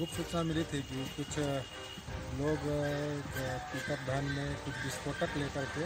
गुप्त सूचना मिली थी कि कुछ लोग पिकअप वैन में कुछ विस्फोटक लेकर के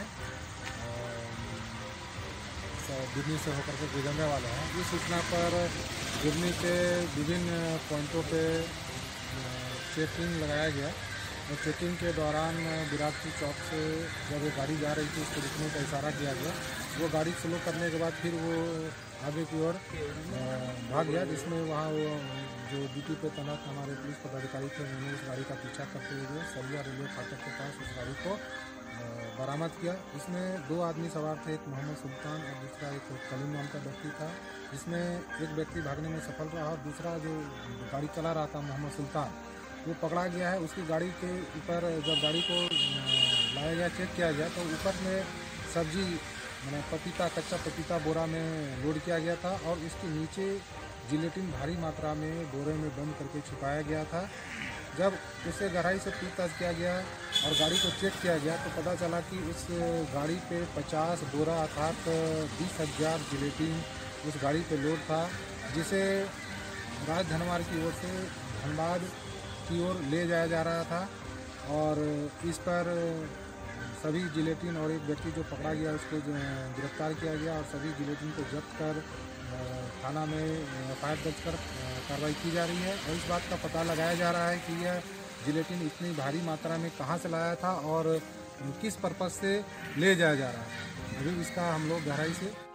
बिजनी से होकर के गुजरने वाले हैं। इस सूचना पर बिजनी के विभिन्न पॉइंटों पे चेकिंग लगाया गया और चेकिंग के दौरान बिरादपुर चौक से जब एक गाड़ी जा रही थी उसको रुकने का इशारा किया गया। वो गाड़ी स्लो करने के बाद फिर वो आगे की ओर भाग गया, जिसमें वहाँ वो जो ड्यूटी पे तैनात हमारे पुलिस पदाधिकारी थे उन्होंने उस गाड़ी का पीछा करते हुए सरिया रेलवे फाटक के पास उस गाड़ी को बरामद किया। इसमें 2 आदमी सवार थे, एक मोहम्मद सुल्तान और दूसरा एक कलीम नाम का व्यक्ति था। इसमें एक व्यक्ति भागने में सफल रहा और दूसरा जो गाड़ी चला रहा था मोहम्मद सुल्तान वो पकड़ा गया है। उसकी गाड़ी के ऊपर जब गाड़ी को लाया गया, चेक किया गया तो ऊपर में सब्जी मैंने पपीता, कच्चा पपीता बोरा में लोड किया गया था और इसके नीचे जिलेटिन भारी मात्रा में बोरे में बंद करके छुपाया गया था। जब उसे गहराई से पूछताछ किया गया और गाड़ी को चेक किया गया तो पता चला कि उस गाड़ी पे 50 बोरा अर्थात 20,000 जिलेटिन उस गाड़ी पे लोड था, जिसे राज धनवार की ओर से धनबाद की ओर ले जाया जा रहा था। और इस पर सभी जिलेटिन और एक व्यक्ति जो पकड़ा गया उसको गिरफ्तार किया गया और सभी जिलेटिन को जब्त कर थाना में एफआईआर दर्ज कर कार्रवाई की जा रही है। और इस बात का पता लगाया जा रहा है कि यह जिलेटिन इतनी भारी मात्रा में कहाँ से लाया था और किस पर्पज़ से ले जाया जा रहा है। अभी इसका हम लोग गहराई से